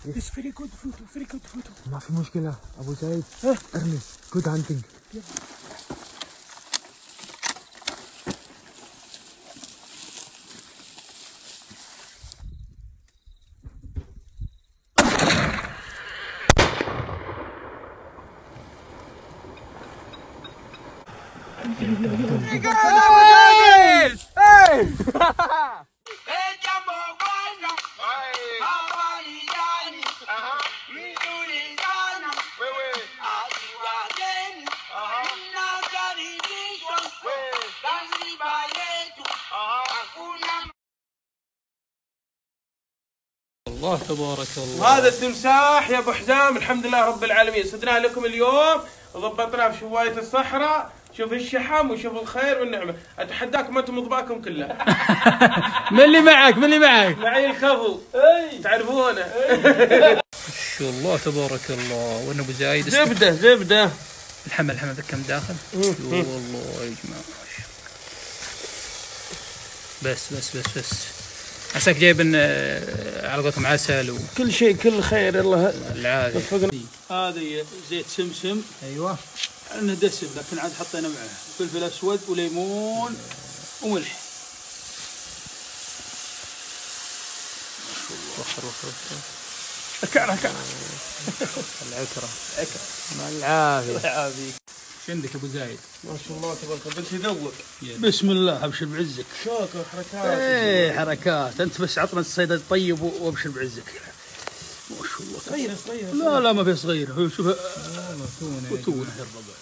It's very good photo, very good photo. ما في مشكلة أبو سعيد. ارمي. Good hunting. الله تبارك الله. وهذا التمساح يا ابو حزام الحمد لله رب العالمين صدناه لكم اليوم وضبطناه في شوايه الصحراء. شوف الشحم وشوف الخير والنعمه. اتحداكم انتم اطباقكم كلها. من اللي معك؟ من اللي معك؟ معي الخضو تعرفونه. ما شاء الله تبارك الله. وين ابو زايد؟ زبده الحمل ذا كم داخل؟ والله يا جماعه بس عساك جايب على قولتهم عسل كل شيء كل خير الله العافيه. هذه زيت سمسم. ايوه انه دسم لكن عاد حطينا معه فلفل اسود وليمون وملح. العكره مع العافيه. الله يعافيك. ايش عندك ابو زايد؟ ما شاء الله تبارك الله. بس يذوق. بسم الله ابشر بعزك. شوك وحركات. ايه حركات. انت بس عطنا الصيد الطيب وابشر بعزك. ما شاء الله. صغير لا ما في صغير. شوف تونا الربع.